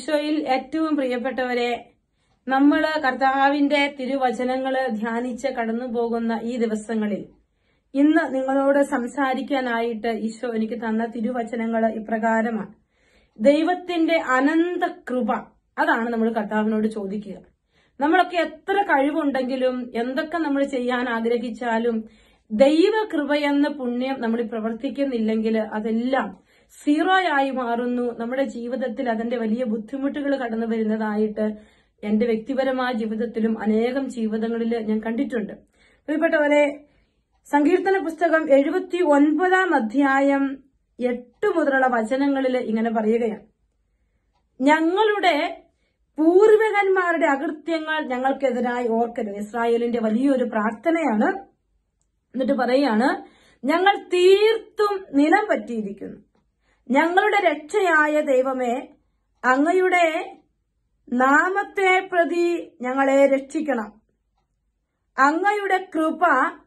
ഈശോയിൽ ഏറ്റവും പ്രിയപ്പെട്ടവരെ, നമ്മള് കർത്താവിന്റെ തിരുവചനങ്ങള് ധ്യാനിച്ച് കടന്നു പോകുന്ന ഈ ദിവസങ്ങളിൽ ഇന്ന് നിങ്ങളോട് സംസാരിക്കാനായിട്ട് ഈശോ എനിക്ക് തന്ന തിരുവചനങ്ങള് ഇപ്രകാരമാണ്. ദൈവത്തിന്റെ അനന്ത കൃപ, അതാണ് നമ്മൾ കർത്താവിനോട് ചോദിക്കുക. നമ്മളൊക്കെ എത്ര കഴിവുണ്ടെങ്കിലും എന്തൊക്കെ നമ്മൾ ചെയ്യാൻ ആഗ്രഹിച്ചാലും ദൈവകൃപയെന്ന പുണ്യം നമ്മൾ പ്രവർത്തിക്കുന്നില്ലെങ്കിൽ അതെല്ലാം സീറോയായി മാറുന്നു. നമ്മുടെ ജീവിതത്തിൽ അതിന്റെ വലിയ ബുദ്ധിമുട്ടുകൾ കടന്നു വരുന്നതായിട്ട് എന്റെ വ്യക്തിപരമായ ജീവിതത്തിലും അനേകം ജീവിതങ്ങളിൽ ഞാൻ കണ്ടിട്ടുണ്ട്. പ്രിയപ്പെട്ടവരെ, സങ്കീർത്തന പുസ്തകം 79 അധ്യായം 8 മുതലുള്ള വചനങ്ങളിൽ ഇങ്ങനെ പറയുകയാണ്: ഞങ്ങളുടെ പൂർവികന്മാരുടെ അകൃത്യങ്ങൾ ഞങ്ങൾക്കെതിരായി ഓർക്കരുത്. ഇസ്രായേലിന്റെ വലിയൊരു പ്രാർത്ഥനയാണ്. എന്നിട്ട് പറയാണ്, ഞങ്ങൾ തീർത്തും നിലം പറ്റിയിരിക്കുന്നു. ഞങ്ങളുടെ രക്ഷയായ ദൈവമേ, അങ്ങയുടെ നാമത്തെ പ്രതി ഞങ്ങളെ രക്ഷിക്കണം. അങ്ങയുടെ കൃപ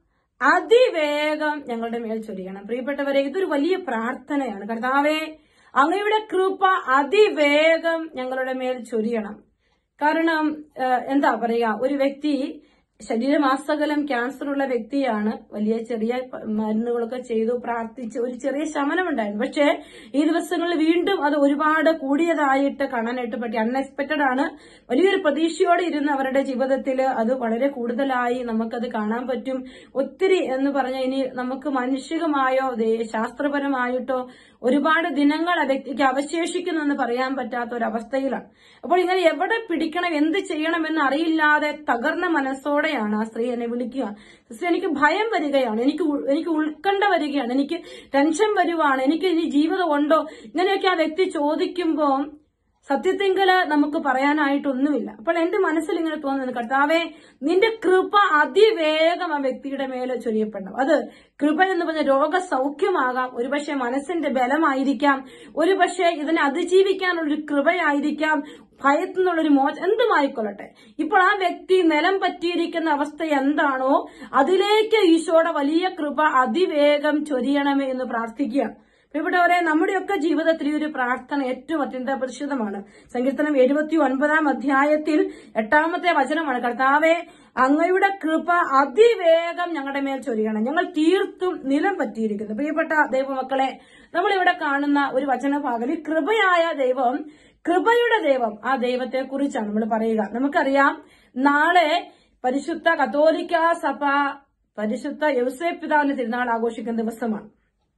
അതിവേഗം ഞങ്ങളുടെ മേൽ ചൊരിയണം. പ്രിയപ്പെട്ടവരെ, ഇതൊരു വലിയ പ്രാർത്ഥനയാണ്. കർത്താവേ, അങ്ങയുടെ കൃപ അതിവേഗം ഞങ്ങളുടെ മേൽ ചൊരിയണം. കാരണം എന്താ പറയാ, ഒരു വ്യക്തി ശരീരമാസകലം ക്യാൻസർ ഉള്ള വ്യക്തിയാണ്. വലിയ ചെറിയ മരുന്നുകളൊക്കെ ചെയ്തു, പ്രാർത്ഥിച്ച് ഒരു ചെറിയ ശമനം ഉണ്ടായിരുന്നു. പക്ഷേ ഈ ദിവസങ്ങളിൽ വീണ്ടും അത് ഒരുപാട് കൂടിയതായിട്ട് കാണാനായിട്ട് പറ്റി. അൺഎക്സ്പെക്റ്റഡ് ആണ്. വലിയൊരു പ്രതീക്ഷയോടെ ഇരുന്ന് അവരുടെ ജീവിതത്തിൽ അത് വളരെ കൂടുതലായി നമുക്കത് കാണാൻ പറ്റും. ഒത്തിരി എന്ന് പറഞ്ഞാൽ ഇനി നമുക്ക് മാനുഷികമായോ ശാസ്ത്രപരമായിട്ടോ ഒരുപാട് ദിനങ്ങൾ ആ വ്യക്തിക്ക് അവശേഷിക്കുന്നെന്ന് പറയാൻ പറ്റാത്ത ഒരവസ്ഥയിലാണ്. അപ്പോൾ ഇങ്ങനെ എവിടെ പിടിക്കണം, എന്ത് ചെയ്യണമെന്ന് അറിയില്ലാതെ തകർന്ന മനസ്സോടെയാണ് ആ സ്ത്രീ എന്നെ വിളിക്കുക. സിസ്റ്റർ, എനിക്ക് ഭയം വരികയാണ്, എനിക്ക് ഉത്കണ്ഠ വരികയാണ്, എനിക്ക് ടെൻഷൻ വരുവാണ്, എനിക്ക് ഇനി ജീവിതം ഉണ്ടോ, ഇങ്ങനെയൊക്കെ ആ വ്യക്തി ചോദിക്കുമ്പോൾ സത്യത്തെങ്കില് നമുക്ക് പറയാനായിട്ടൊന്നുമില്ല. അപ്പോൾ എന്റെ മനസ്സിൽ ഇങ്ങനെ തോന്നുന്നു, കർത്താവേ, നിന്റെ കൃപ അതിവേഗം ആ വ്യക്തിയുടെ മേലെ ചൊരിയപ്പെടണം. അത് കൃപ എന്ന് പറഞ്ഞ രോഗസൗഖ്യമാകാം, ഒരുപക്ഷെ മനസ്സിന്റെ ബലമായിരിക്കാം, ഒരുപക്ഷെ ഇതിനെ അതിജീവിക്കാനുള്ളൊരു കൃപയായിരിക്കാം, ഭയത്തിൽ നിന്നുള്ളൊരു എന്തുമായിക്കൊള്ളട്ടെ. ഇപ്പോൾ ആ വ്യക്തി നിലം പറ്റിയിരിക്കുന്ന അവസ്ഥ എന്താണോ അതിലേക്ക് ഈശോയുടെ വലിയ കൃപ അതിവേഗം ചൊരിയണമേ എന്ന് പ്രാർത്ഥിക്കുക. പ്രിയപ്പെട്ടവരെ, നമ്മുടെയൊക്കെ ജീവിതത്തിൽ ഈ ഒരു പ്രാർത്ഥന ഏറ്റവും അത്യന്താപരിശുദ്ധമാണ്. സങ്കീർത്തനം 79 അധ്യായത്തിൽ 8 വചനമാണ്: കർത്താവേ, അങ്ങയുടെ കൃപ അതിവേഗം ഞങ്ങളുടെ മേൽ ചൊരിയണം. ഞങ്ങൾ തീർത്തും നിലം പറ്റിയിരിക്കുന്നു. പ്രിയപ്പെട്ട ദൈവമക്കളെ, നമ്മളിവിടെ കാണുന്ന ഒരു വചനഭാഗം, ഈ കൃപയായ ദൈവം, കൃപയുടെ ദൈവം, ആ ദൈവത്തെ കുറിച്ചാണ് നമ്മൾ പറയുക. നമുക്കറിയാം, നാളെ പരിശുദ്ധ കത്തോലിക്ക സഭ പരിശുദ്ധ യൗസേപ്പ് പിതാവിന്റെ തിരുനാൾ ആഘോഷിക്കുന്ന ദിവസമാണ്.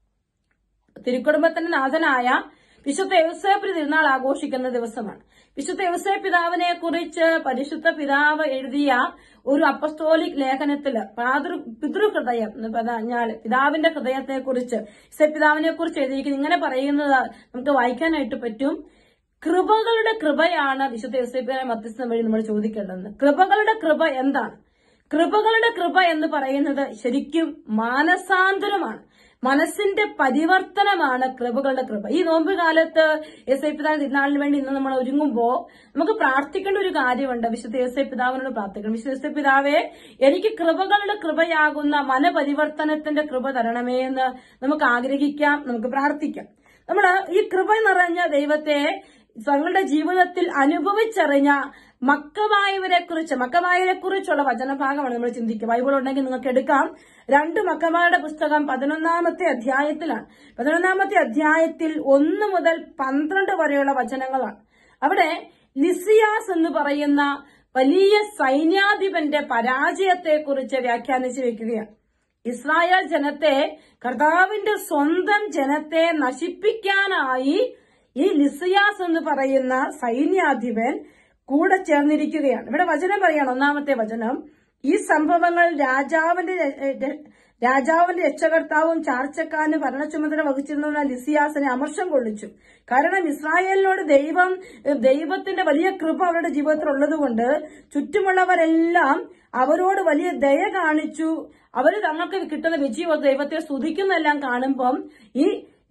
തിരുക്കുടുംബത്തിന്റെ നാഥനായ വിശുദ്ധ യൗസേപ്പിന്റെ തിരുനാൾ ആഘോഷിക്കുന്ന ദിവസമാണ്. വിശുദ്ധ യൗസേപ്പ് പിതാവിനെ കുറിച്ച് പരിശുദ്ധ പിതാവ് എഴുതിയ ഒരു അപ്പസ്തോലിക് ലേഖനത്തില് പിതൃഹൃദയം എന്ന് പറഞ്ഞാൽ പിതാവിന്റെ ഹൃദയത്തെ കുറിച്ച്, പിതാവിനെ കുറിച്ച് എഴുതിയിരിക്കുന്നത് ഇങ്ങനെ പറയുന്നത് നമുക്ക് വായിക്കാനായിട്ട് പറ്റും: കൃപകളുടെ കൃപയാണ് വിശുദ്ധ യൗസേപ്പിനെ മധ്യസ്ഥം വഴി നമ്മൾ ചോദിക്കേണ്ടത്. കൃപകളുടെ കൃപ എന്താണ്? കൃപകളുടെ കൃപ എന്ന് പറയുന്നത് ശരിക്കും മാനസാന്തരമാണ്, മനസ്സിന്റെ പരിവർത്തനമാണ് കൃപകളുടെ കൃപ. ഈ നോമ്പ് കാലത്ത് യേശുപിതാവിന്റെ തിരുനാളിന് വേണ്ടി ഇന്ന് നമ്മൾ ഒരുങ്ങുമ്പോൾ നമുക്ക് പ്രാർത്ഥിക്കേണ്ട ഒരു കാര്യമുണ്ട്. വിശുദ്ധ യേശുപിതാവിനോട് പ്രാർത്ഥിക്കണം: വിശുദ്ധ യേശുപിതാവേ, എനിക്ക് കൃപകളുടെ കൃപയാകുന്ന മനപരിവർത്തനത്തിന്റെ കൃപ തരണമേ എന്ന് നമുക്ക് ആഗ്രഹിക്കാം, നമുക്ക് പ്രാർത്ഥിക്കാം. നമ്മൾ ഈ കൃപ നിറഞ്ഞ ദൈവത്തെ തങ്ങളുടെ ജീവിതത്തിൽ അനുഭവിച്ചറിഞ്ഞ മക്കബായവരെ കുറിച്ചുള്ള വചനഭാഗമാണ് നമ്മൾ ചിന്തിക്കുക. ബൈബിൾ ഉണ്ടെങ്കിൽ നിങ്ങൾക്ക് എടുക്കാം. 2 മക്കബായുടെ പുസ്തകം 11 അധ്യായത്തിലാണ്. 11 അധ്യായത്തിൽ 1 മുതൽ 12 വരെയുള്ള വചനങ്ങളാണ്. അവിടെ ലിസിയാസ് എന്ന് പറയുന്ന വലിയ സൈന്യാധിപന്റെ പരാജയത്തെക്കുറിച്ച് വ്യാഖ്യാനിച്ചു വെക്കുകയാണ്. ഇസ്രായേൽ ജനത്തെ, കർത്താവിന്റെ സ്വന്തം ജനത്തെ നശിപ്പിക്കാനായി ഈ ലിസിയാസ് എന്ന് പറയുന്ന സൈന്യാധിപൻ കൂടെ ചേർന്നിരിക്കുകയാണ്. ഇവിടെ വചനം പറയാണ്, 1 വചനം: ഈ സംഭവങ്ങൾ രാജാവിന്റെ രക്ഷകർത്താവും ചാർച്ചക്കാരനും ഭരണ ചുമതല വഹിച്ചിരുന്ന ലിസിയാസിനെ അമർഷം കൊള്ളിച്ചു. കാരണം ഇസ്രായേലിനോട് ദൈവത്തിന്റെ വലിയ കൃപ അവരുടെ ജീവിതത്തിൽ ഉള്ളതുകൊണ്ട് ചുറ്റുമുള്ളവരെല്ലാം അവരോട് വലിയ ദയ കാണിച്ചു. അവര് തങ്ങൾക്ക് കിട്ടുന്ന വിജയം ദൈവത്തെ സ്തുതിക്കുന്നെല്ലാം കാണുമ്പം ഈ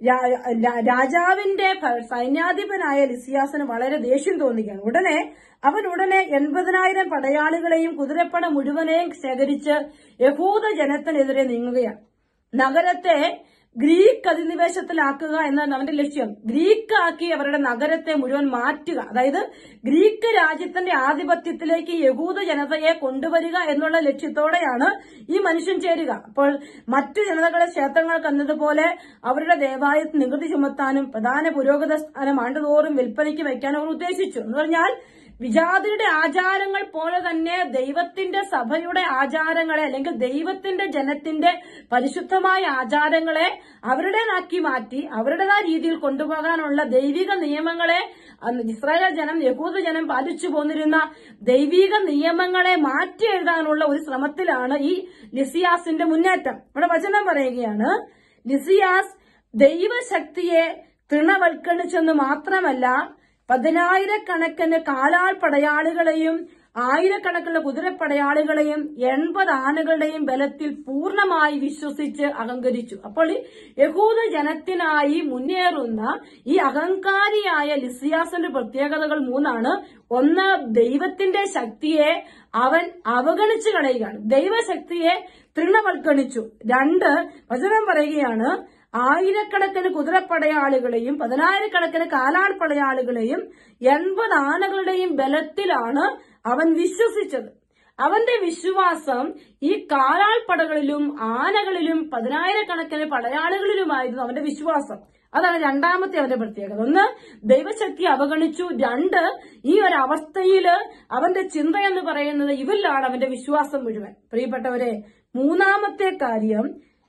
രാജാവിന്റെ സൈന്യാധിപനായ ലിസിയാസിന് വളരെ ദേഷ്യം തോന്നുകയാണ്. അവൻ ഉടനെ 80,000 പടയാളികളെയും കുതിരപ്പട മുഴുവനെയും ശേഖരിച്ച് യഹൂദ ജനത്തിനെതിരെ നീങ്ങുകയാണ്. നഗരത്തെ ഗ്രീക്ക് അധിനിവേശത്തിലാക്കുക എന്നാണ് അവന്റെ ലക്ഷ്യം. ഗ്രീക്ക് ആക്കി അവരുടെ നഗരത്തെ മുഴുവൻ മാറ്റുക, അതായത് ഗ്രീക്ക് രാജ്യത്തിന്റെ ആധിപത്യത്തിലേക്ക് യഹൂദ ജനതയെ കൊണ്ടുവരിക എന്നുള്ള ലക്ഷ്യത്തോടെയാണ് ഈ മനുഷ്യൻ ചേരുക. അപ്പോൾ മറ്റു ജനതകളെ ക്ഷേത്രങ്ങൾക്ക് എന്നതുപോലെ അവരുടെ ദേവാലയത്തിൽ നികുതി ചുമത്താനും പ്രധാന പുരോഹിത സ്ഥാനം ആണ്ടുതോറും വിൽപ്പനയ്ക്ക് വയ്ക്കാനും അവർ ഉദ്ദേശിച്ചു. എന്ന് പറഞ്ഞാൽ വിജാതിയുടെ ആചാരങ്ങൾ പോലെ തന്നെ ദൈവത്തിന്റെ സഭയുടെ ആചാരങ്ങളെ അല്ലെങ്കിൽ ദൈവത്തിന്റെ ജനത്തിന്റെ പരിശുദ്ധമായ ആചാരങ്ങളെ അവരുടേതാക്കി മാറ്റി അവരുടേതായ രീതിയിൽ കൊണ്ടുപോകാനുള്ള ദൈവിക നിയമങ്ങളെ ഇസ്രായേൽ ജനം യഹൂദ ജനം പാലിച്ചു പോന്നിരുന്ന ദൈവിക നിയമങ്ങളെ മാറ്റി എഴുതാനുള്ള ഒരു ശ്രമത്തിലാണ് ഈ ലിസിയാസിന്റെ മുന്നേറ്റം. ഇവിടെ വചനം പറയുകയാണ്, ലിസിയാസ് ദൈവശക്തിയെ തൃണവൽക്കരിച്ചെന്ന് മാത്രമല്ല 10,000-കണക്കിന് കാലാൾ പടയാളികളെയും 1000-കണക്കിന് കുതിരപ്പടയാളികളെയും 80 ആനകളുടെയും ബലത്തിൽ പൂർണ്ണമായി വിശ്വസിച്ച് അഹങ്കരിച്ചു. അപ്പോൾ യഹൂദ ജനത്തിനായി മുന്നേറുന്ന ഈ അഹങ്കാരിയായ ലിസിയാസിന്റെ പ്രത്യേകതകൾ 3 ഒന്ന്, ദൈവത്തിന്റെ ശക്തിയെ അവൻ അവഗണിച്ചു കളയുകയാണ്, ദൈവശക്തിയെ തൃണവൽക്കരിച്ചു. 2, വചനം പറയുകയാണ്, 1000-കണക്കിന് കുതിരപ്പടയാളികളെയും 10,000-കണക്കിന് കാലാൾ പടയാളികളെയും 80 ആനകളുടെയും ബലത്തിലാണ് അവൻ വിശ്വസിച്ചത്. അവന്റെ വിശ്വാസം ഈ കാലാൾ പടകളിലും ആനകളിലും 10,000-കണക്കിന് പടയാളികളിലുമായിരുന്നു അവന്റെ വിശ്വാസം. അതാണ് രണ്ടാമത്തെ അവന്റെ പ്രത്യേകത. ഒന്ന്, ദൈവശക്തി അവഗണിച്ചു. 2, ഈ ഒരു അവസ്ഥയില് അവന്റെ ചിന്ത എന്ന് പറയുന്നത് ഇവരിലാണ് അവന്റെ വിശ്വാസം മുഴുവൻ. പ്രിയപ്പെട്ടവരെ, മൂന്നാമത്തെ കാര്യം,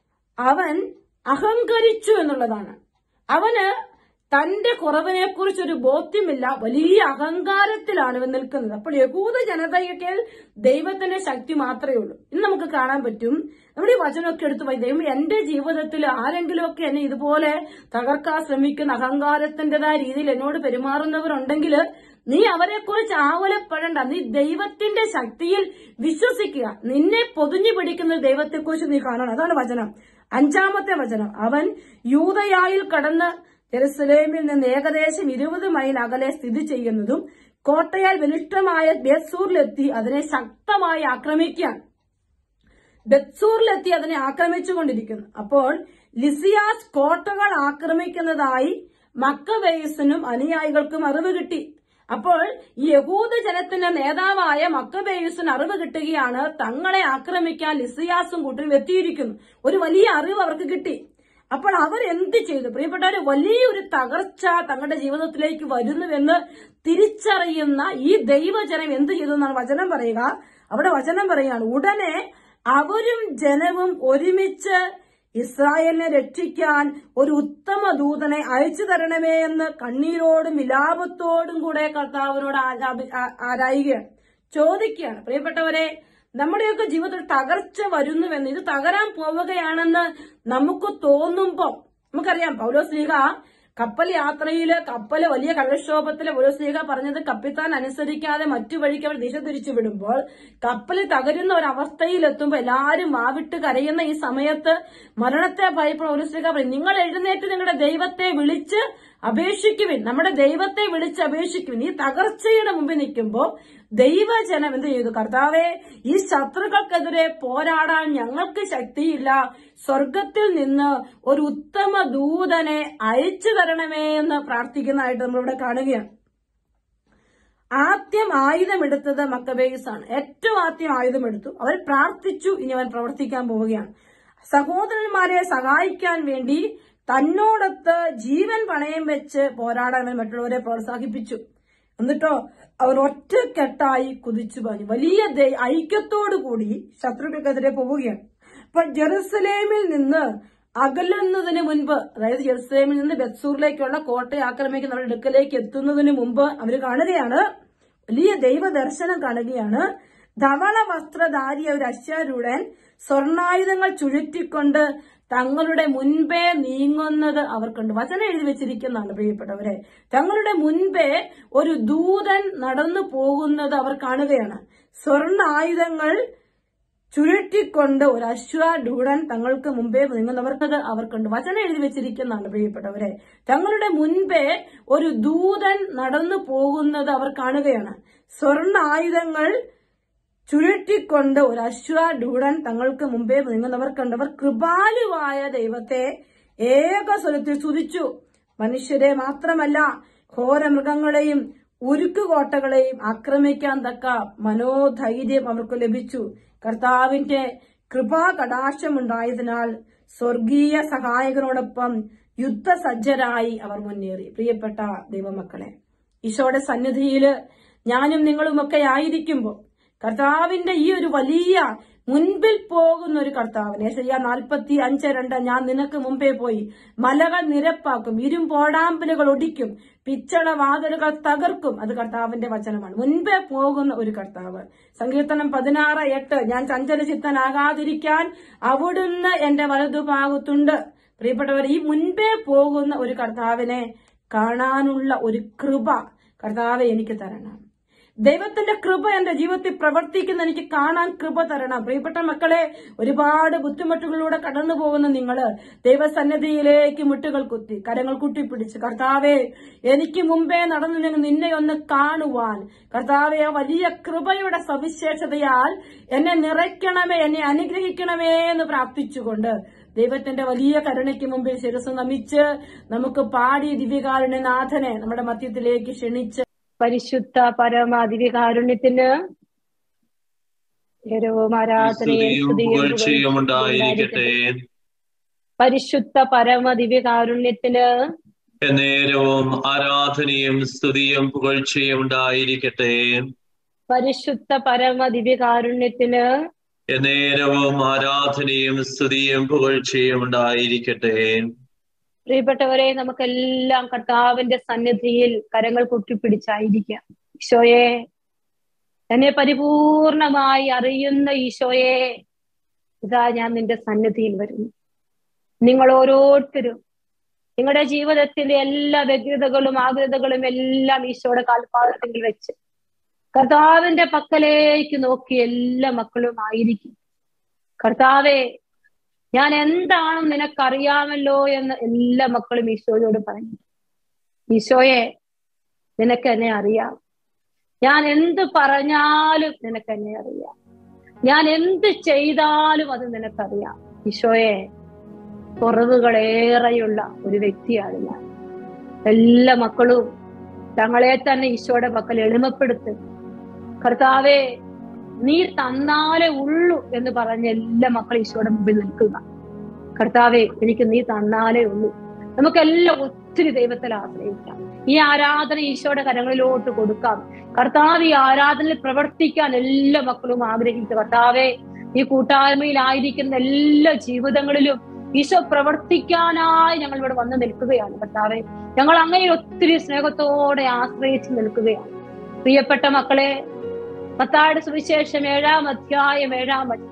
അവൻ അഹങ്കരിച്ചു എന്നുള്ളതാണ്. അവന് തന്റെ കുറവിനെ കുറിച്ചൊരു ബോധ്യമില്ല, വലിയ അഹങ്കാരത്തിലാണ് ഇവൻ നിൽക്കുന്നത്. അപ്പോൾ യഹൂദ ജനതയ്ക്ക് ദൈവത്തിന്റെ ശക്തി മാത്രമേ ഉള്ളൂ. ഇന്ന് നമുക്ക് കാണാൻ പറ്റും, നമ്മുടെ ഈ വചനമൊക്കെ എടുത്തു പോയി, ദൈവം എന്റെ ജീവിതത്തിൽ ആരെങ്കിലുമൊക്കെ എന്നെ ഇതുപോലെ തകർക്കാൻ ശ്രമിക്കുന്ന അഹങ്കാരത്തിന്റേതായ രീതിയിൽ എന്നോട് പെരുമാറുന്നവരുണ്ടെങ്കിൽ നീ അവരെ കുറിച്ച് ആവലപ്പെടണ്ട, നീ ദൈവത്തിന്റെ ശക്തിയിൽ വിശ്വസിക്കുക. നിന്നെ പൊതിഞ്ഞു പിടിക്കുന്ന ദൈവത്തെക്കുറിച്ച് നീ കാണണം. അതാണ് വചനം. 5-ാമത്തെ വചനം, അവൻ യൂദയായിൽ കടന്ന് ജെറുസലേമിൽ നിന്ന് ഏകദേശം 20 മൈൽ അകലെ സ്ഥിതി ചെയ്യുന്നതും കോട്ടയാൽ ബലിഷ്ഠമായ ബേത്സൂറിലെത്തി അതിനെ ശക്തമായി ആക്രമിക്കുകയാണ്. ബേത്സൂറിലെത്തി അതിനെ ആക്രമിച്ചുകൊണ്ടിരിക്കുന്നു. അപ്പോൾ ലിസിയാസ് കോട്ടകൾ ആക്രമിക്കുന്നതായി മക്കബേയുസിനും അനുയായികൾക്കും അറിവ് കിട്ടി. അപ്പോൾ ഈ യഹൂദ ജനത്തിന്റെ നേതാവായ മക്കബേയുസിന് അറിവ് കിട്ടുകയാണ്, തങ്ങളെ ആക്രമിക്കാൻ ലിസിയാസും കൂട്ടരും എത്തിയിരിക്കുന്നു. ഒരു വലിയ അറിവ് അവർക്ക് കിട്ടി. അപ്പോൾ അവർ എന്ത് ചെയ്തു? പ്രിയപ്പെട്ടവര്, വലിയൊരു തകർച്ച തങ്ങളുടെ ജീവിതത്തിലേക്ക് വരുന്നുവെന്ന് തിരിച്ചറിയുന്ന ഈ ദൈവജനം എന്ത് ചെയ്തു എന്നാണ് വചനം പറയുക. അവിടെ വചനം പറയുകയാണ്, ഉടനെ അവരും ജനവും ഒരുമിച്ച് ഇസ്രായേലിനെ രക്ഷിക്കാൻ ഒരു ഉത്തമ ദൂതനെ അയച്ചു തരണമേ എന്ന് കണ്ണീരോടും വിലാപത്തോടും കൂടെ കർത്താവിനോട് ആരായുകയാണ്, ചോദിക്കുകയാണ്. പ്രിയപ്പെട്ടവരെ, നമ്മുടെയൊക്കെ ജീവിതത്തിൽ തകർച്ച വരുന്നുവെന്ന്, ഇത് തകരാൻ പോവുകയാണെന്ന് നമുക്ക് തോന്നുമ്പോ, നമുക്കറിയാം പൗലോസ്ലീഹ കപ്പൽ യാത്രയില് കപ്പല് വലിയ കടൽക്ഷോഭത്തില് പൗലോസ്ലീഹ പറഞ്ഞത്, കപ്പിത്താൻ അനുസരിക്കാതെ മറ്റു വഴിക്ക് അവർ ദിശ തിരിച്ചു വിടുമ്പോൾ കപ്പല് തകരുന്ന ഒരു അവസ്ഥയിലെത്തുമ്പോൾ എല്ലാരും വാവിട്ട് കരയുന്ന ഈ സമയത്ത് മരണത്തെ ഭയപ്പെടുന്ന പൗലോസ്ലീഹ പറയും, നിങ്ങൾ എഴുന്നേറ്റ് നിങ്ങളുടെ ദൈവത്തെ വിളിച്ച് അപേക്ഷിക്കുവിൻ, നമ്മുടെ ദൈവത്തെ വിളിച്ച് അപേക്ഷിക്കുവിൻ. ഈ തകർച്ചയുടെ മുമ്പിൽ നിൽക്കുമ്പോൾ ദൈവജനം എന്ത് ചെയ്തു? കർത്താവേ, ഈ ശത്രുക്കൾക്കെതിരെ പോരാടാൻ ഞങ്ങൾക്ക് ശക്തിയില്ല, സ്വർഗത്തിൽ നിന്ന് ഒരു ഉത്തമ ദൂതനെ അയച്ചു തരണമേ എന്ന് പ്രാർത്ഥിക്കുന്നതായിട്ട് നമ്മളിവിടെ കാണുകയാണ്. ആദ്യം ആയുധമെടുത്തത് മക്കബേയുസാണ്. ഏറ്റവും ആദ്യം ആയുധമെടുത്തു, അവർ പ്രാർത്ഥിച്ചു. ഇനി അവൻ പ്രവർത്തിക്കാൻ പോവുകയാണ്. സഹോദരന്മാരെ സഹായിക്കാൻ വേണ്ടി തന്നോടൊത്ത് ജീവൻ പണയം വെച്ച് പോരാടാൻ മറ്റുള്ളവരെ പ്രോത്സാഹിപ്പിച്ചു. എന്നിട്ടോ അവർ ഒറ്റക്കെട്ടായി കുതിച്ചു പാഞ്ഞു, വലിയ ഐക്യത്തോടുകൂടി ശത്രുക്കൾക്കെതിരെ പോവുകയാണ്. അപ്പൊ ജെറുസലേമിൽ നിന്ന് അകലുന്നതിന് മുൻപ്, അതായത് ജെറുസലേമിൽ നിന്ന് ബേത്സൂറിലേക്കുള്ള കോട്ടയെ ആക്രമിക്കുന്നവരുടെ അടുക്കലേക്ക് എത്തുന്നതിന് മുമ്പ് അവർ കാണുകയാണ്, വലിയ ദൈവദർശനം കാണുകയാണ്. ധവള വസ്ത്രധാരിയ ഒരു അശ്വരൂഢൻ സ്വർണ്ണായുധങ്ങൾ ചുഴറ്റിക്കൊണ്ട് തങ്ങളുടെ മുൻപേ നീങ്ങുന്നത് അവർ കണ്ടു. വചനം എഴുതി വെച്ചിരിക്കുന്നതാണ് പ്രിയപ്പെട്ടവരെ. തങ്ങളുടെ മുൻപേ ഒരു ദൂതൻ നടന്നു പോകുന്നത് അവർ കാണുകയാണ്. സ്വർണ്ണായുധങ്ങൾ ചുഴറ്റിക്കൊണ്ട് ഒരു അശ്വരൂഢൻ തങ്ങൾക്ക് മുമ്പേ നീങ്ങുന്നവർക്കത് അവർ കണ്ടു. വചനം എഴുതി വെച്ചിരിക്കുന്നതാണ് പ്രിയപ്പെട്ടവരെ. തങ്ങളുടെ മുൻപേ ഒരു ദൂതൻ നടന്നു പോകുന്നത് അവർ കാണുകയാണ്. സ്വർണ്ണായുധങ്ങൾ ചുഴറ്റിക്കൊണ്ട് ഒരു അശ്വരൂഢൻ തങ്ങൾക്ക് മുമ്പേ നീങ്ങുന്നവർ കണ്ടവർ കൃപാലുവായ ദൈവത്തെ ഏകസ്വരത്തിൽ സ്തുതിച്ചു. മനുഷ്യരെ മാത്രമല്ല, ഘോരമൃഗങ്ങളെയും ഉരുക്കുകോട്ടകളെയും ആക്രമിക്കാൻ തക്ക മനോധൈര്യം അവർക്ക് ലഭിച്ചു. കർത്താവിന്റെ കൃപാകടാക്ഷമുണ്ടായതിനാൽ സ്വർഗീയ സഹായകനോടൊപ്പം യുദ്ധസജ്ജരായി അവർ മുന്നേറി. പ്രിയപ്പെട്ട ദൈവമക്കളെ, ഈശോയുടെ സന്നിധിയില് ഞാനും നിങ്ങളുമൊക്കെ ആയിരിക്കുമ്പോൾ കർത്താവിന്റെ ഈ ഒരു വലിയ മുൻപിൽ പോകുന്ന ഒരു കർത്താവിനെ, യെശയ്യാ 45:2, ഞാൻ നിനക്ക് മുമ്പേ പോയി മലകൾ നിരപ്പാക്കും, ഇരുമ്പോടാമ്പലുകൾ ഒടിക്കും, പിച്ചള വാതിലുകൾ തകർക്കും. അത് കർത്താവിന്റെ വചനമാണ്. മുൻപേ പോകുന്ന ഒരു കർത്താവ്. സങ്കീർത്തനം 16:8, ഞാൻ ചഞ്ചലചിത്തനാകാതിരിക്കാൻ അവിടുന്ന് എന്റെ വലതുഭാഗത്തുണ്ട്. പ്രിയപ്പെട്ടവർ, ഈ മുൻപേ പോകുന്ന ഒരു കർത്താവിനെ കാണാനുള്ള ഒരു കൃപ കർത്താവെ എനിക്ക് തരണം. ദൈവത്തിന്റെ കൃപ എന്റെ ജീവിതത്തിൽ പ്രവർത്തിക്കുന്ന എനിക്ക് കാണാൻ കൃപ തരണം. പ്രിയപ്പെട്ട മക്കളെ, ഒരുപാട് ബുദ്ധിമുട്ടുകളിലൂടെ കടന്നു പോകുന്ന നിങ്ങള് ദൈവസന്നിധിയിലേക്ക് മുട്ടുകൾ കുത്തി, കരങ്ങൾ കുട്ടിപ്പിടിച്ച്, കർത്താവെ എനിക്ക് മുമ്പേ നടന്നു നിന്നെ ഒന്ന് കാണുവാൻ, കർത്താവെ വലിയ കൃപയുടെ സവിശേഷതയാൽ എന്നെ നിറയ്ക്കണമേ, എന്നെ അനുഗ്രഹിക്കണമേ എന്ന് പ്രാർത്ഥിച്ചുകൊണ്ട് ദൈവത്തിന്റെ വലിയ കരുണയ്ക്ക് മുമ്പിൽ ശിരസ് നമിച്ച് നമുക്ക് പാടി ദിവ്യകാരുണ്യനാഥനെ നമ്മുടെ മധ്യത്തിലേക്ക് ക്ഷണിച്ച് പരിശുദ്ധ പരമ ദിവ്യകാരുണ്യത്തിന് ഉണ്ടായിരിക്കട്ടെ. പരിശുദ്ധ പരമ ദിവ്യകാരുണ്യത്തിന് നേരവും ആരാധനയും സ്തുതിയും പുകഴ്ചയും ഉണ്ടായിരിക്കട്ടെ. പരിശുദ്ധ പരമ ദിവ്യകാരുണ്യത്തിന് നേരവും ആരാധനയും സ്തുതിയും പുകഴ്ചയും ഉണ്ടായിരിക്കട്ടെ. പ്രിയപ്പെട്ടവരെ, നമുക്കെല്ലാം കർത്താവിന്റെ സന്നിധിയിൽ കരങ്ങൾ കൂട്ടിപ്പിടിച്ചായിരിക്കാം. ഈശോയെ, എന്നെ പരിപൂർണമായി അറിയുന്ന ഈശോയെ, ഇതാ ഞാൻ നിന്റെ സന്നിധിയിൽ വരുന്നു. നിങ്ങൾ ഓരോരുത്തരും നിങ്ങളുടെ ജീവിതത്തിലെ എല്ലാ വ്യഗ്രതകളും ആഗ്രതകളും എല്ലാം ഈശോയുടെ കാൽപാദത്തിൽ വെച്ച് കർത്താവിന്റെ പക്കലേക്ക് നോക്കി എല്ലാ മക്കളും ആയിരിക്കും. കർത്താവെ, ഞാൻ എന്താണെന്ന് നിനക്കറിയാമല്ലോ എന്ന് എല്ലാ മക്കളും ഈശോയോട് പറഞ്ഞു. ഈശോയെ, നിനക്ക് എന്നെ അറിയാം. ഞാൻ എന്ത് പറഞ്ഞാലും നിനക്ക് എന്നെ അറിയാം. ഞാൻ എന്ത് ചെയ്താലും അത് നിനക്കറിയാം. ഈശോയെ, കുറവുകളേറെയുള്ള ഒരു വ്യക്തിയാണ് ഞാൻ. എല്ലാ മക്കളും തങ്ങളെ തന്നെ ഈശോയുടെ പക്കൽ എളിമപ്പെടുത്തും. കർത്താവെ, നീ തന്നാലേ ഉള്ളൂ എന്ന് പറഞ്ഞ എല്ലാ മക്കളും ഈശോയുടെ മുമ്പിൽ നിൽക്കുക. കർത്താവെ, എനിക്ക് നീ തന്നാലേ ഉള്ളൂ. നമുക്കെല്ലാം ഒത്തിരി ദൈവത്തിൽ ആശ്രയിക്കാം. ഈ ആരാധന ഈശോയുടെ കരങ്ങളിലോട്ട് കൊടുക്കാം. കർത്താവ് ഈ ആരാധനയിൽ പ്രവർത്തിക്കാൻ എല്ലാ മക്കളും ആഗ്രഹിക്കുക. കർത്താവെ, ഈ കൂട്ടായ്മയിലായിരിക്കുന്ന എല്ലാ ജീവിതങ്ങളിലും ഈശോ പ്രവർത്തിക്കാനായി ഞങ്ങൾ ഇവിടെ വന്ന് നിൽക്കുകയാണ്. കർത്താവെ, ഞങ്ങൾ അങ്ങനെ ഒത്തിരി സ്നേഹത്തോടെ ആശ്രയിച്ച് നിൽക്കുകയാണ്. പ്രിയപ്പെട്ട മക്കളെ, മത്തായിയുടെ സുവിശേഷം 7-ാം അധ്യായം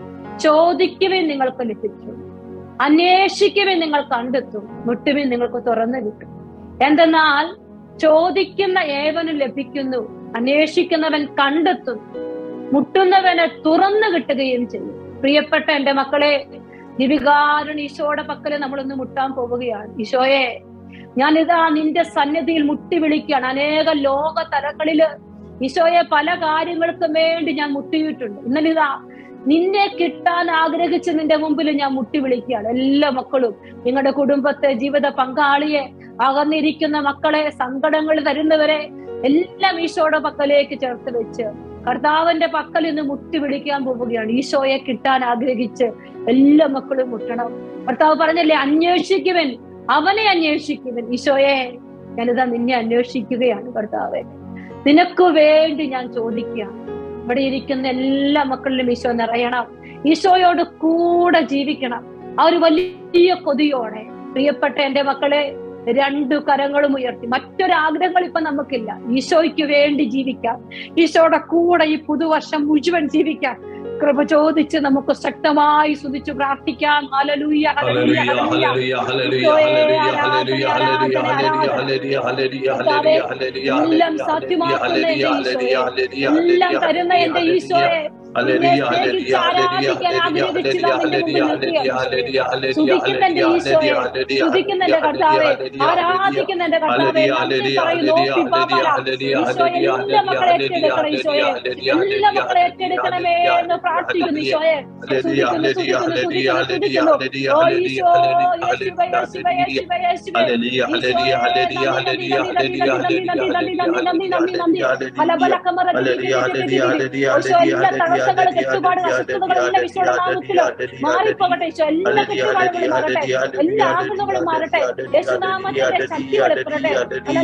ചോദിക്കുവിൻ നിങ്ങൾക്ക് ലഭിക്കും, അന്വേഷിക്കുവിൻ നിങ്ങൾ കണ്ടെത്തും, മുട്ടുവിൻ നിങ്ങൾക്ക് തുറന്നു കിട്ടും. എന്തെന്നാൽ ചോദിക്കുന്ന ഏവനും ലഭിക്കുന്നു, അന്വേഷിക്കുന്നവൻ കണ്ടെത്തും, മുട്ടുന്നവന് തുറന്നു കിട്ടുകയും ചെയ്യും. പ്രിയപ്പെട്ട എന്റെ മക്കളെ, ദിവ്യകാരുണ്യ ഈശോയുടെ പക്കല് നമ്മളൊന്ന് മുട്ടാൻ പോവുകയാണ്. ഈശോയെ, ഞാനിതാ നിന്റെ സന്നിധിയിൽ മുട്ടി വിളിക്കുകയാണ്. അനേക ലോക തലങ്ങളില് ഈശോയെ പല കാര്യങ്ങൾക്കും വേണ്ടി ഞാൻ മുട്ടിയിട്ടുണ്ട്. ഇന്നലിതാ നിന്നെ കിട്ടാൻ ആഗ്രഹിച്ച് നിന്റെ മുമ്പിൽ ഞാൻ മുട്ടി വിളിക്കുകയാണ്. എല്ലാ മക്കളും നിങ്ങളുടെ കുടുംബത്തെ, ജീവിത പങ്കാളിയെ, അകന്നിരിക്കുന്ന മക്കളെ, സങ്കടങ്ങൾ തരുന്നവരെ എല്ലാം ഈശോയുടെ പക്കലേക്ക് ചേർത്ത് വെച്ച് കർത്താവിന്റെ പക്കൽ നിന്ന് മുട്ടി വിളിക്കാൻ പോവുകയാണ്. ഈശോയെ കിട്ടാൻ ആഗ്രഹിച്ച് എല്ലാ മക്കളും മുട്ടണം. കർത്താവ് പറഞ്ഞല്ലേ, അന്വേഷിക്കുവൻ, അവനെ അന്വേഷിക്കുവൻ. ഈശോയെ, ഞാനിതാ നിന്നെ അന്വേഷിക്കുകയാണ്. കർത്താവെ, നിനക്ക് വേണ്ടി ഞാൻ ചോദിക്കുകയാണ്. ഇവിടെ ഇരിക്കുന്ന എല്ലാ മക്കളിലും ഈശോ നിറയണം. ഈശോയോട് കൂടെ ജീവിക്കണം. ആ ഒരു വലിയ കൊതിയോടെ പ്രിയപ്പെട്ട എന്റെ മക്കളെ, 2 കരങ്ങളും ഉയർത്തി. മറ്റൊരാഗ്രഹങ്ങൾ ഇപ്പൊ നമുക്കില്ല. ഈശോയ്ക്ക് വേണ്ടി ജീവിക്കാം, ഈശോയുടെ കൂടെ ഈ പുതുവർഷം മുഴുവൻ ജീവിക്കാം. കൃപ ചോദിച്ച് നമുക്ക് ശക്തമായി സ്തുതിച്ച് പ്രാർത്ഥിക്കാം. ഹല്ലേലൂയ, ഹല്ലേലൂയ, ഹല്ലേലൂയ, എല്ലാം സാധ്യമാക്കുന്ന എന്റെ ഈശോയെ, എല്ലാം തരുന്ന എന്റെ ഈശോയെ, നിന്നെ സ്നേഹിച്ച് ആരാധിക്കാൻ ആഗ്രഹിച്ചതാ നിന്റെ മുമ്പിൽ നിൽക്കുക. സ്തുതിക്കുന്നെന്റെ ഈശോയെ, സ്തുതിക്കുന്നെന്റെ കർത്താവെ, ആരാധിക്കുന്നെന്റെ കർത്താവെ, നന്ദി പറയുന്നു. ഈശോയെ എല്ലാ മക്കളെ ഏറ്റെടുക്കണം. ഈശോയെ എല്ലാ മക്കളെ ഏറ്റെടുക്കണമേ എന്ന് പ്രാർത്ഥിക്കുന്നു. ഈശോയെ സ്തുതിക്കുന്നു, സ്തുതിക്കുന്നു, സ്തുതിക്കുന്നു, സ്തുതിക്കുന്നു. ഓ ഈശോ, യേശുവേ, യേശുവേ, യേശുവേ, യേശുവേ. ഈശോയെ എല്ലാ തടസ്സങ്ങൾ, കെട്ടുപാടുകൾ, അസ്വസ്ഥതകൾ എല്ലാം ഈശോയുടെ നാമത്തില് മാറിപ്പോകട്ടെ. ഈശോ എല്ലാ കെട്ടുപാടുകളും മാറട്ടെ, എല്ലാ ആഗ്രഹങ്ങളും മാറട്ടെ. യേശുനാമത്തിന്റെ ശക്തി വെളിപ്പെടട്ടെ.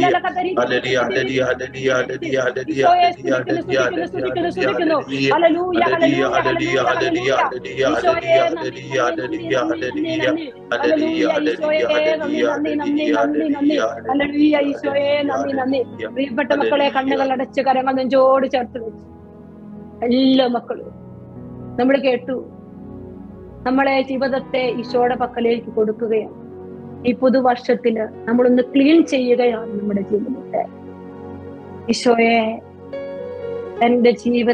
ഈശോയെ സ്തുതിക്കുന്നു, സ്തുതിക്കുന്നു, സ്തുതിക്കുന്നു, സ്തുതിക്കുന്നു. ഹല്ലേലൂയ, ഹല്ലേലൂയ, ഹല്ലേലൂയ, ഹല്ലേലൂയ. ഈശോയെ നന്ദി, നന്ദി, നന്ദി, നന്ദി. ഹല്ലേലൂയ, ഈശോയെ നന്ദി, നന്ദി, നന്ദി, നന്ദി, നന്ദി. ഹല്ലേലൂയ, ഈശോയെ നന്ദി, നന്ദി. പ്രിയപ്പെട്ട മക്കളെ, കണ്ണുകൾ അടച്ച് കരങ്ങൾ നെഞ്ചോട് ചേർത്ത് വെച്ചു. എല്ലാ മക്കളും നമ്മൾ കേട്ടു, നമ്മളെ ജീവിതത്തെ ഈശോയുടെ പക്കലേക്ക് കൊടുക്കുകയാണ്. ഈ പുതുവർഷത്തില് നമ്മളൊന്ന് ക്ലീൻ ചെയ്യുകയാണ് നമ്മുടെ ജീവിതത്തെ. ഈശോയെ, എന്റെ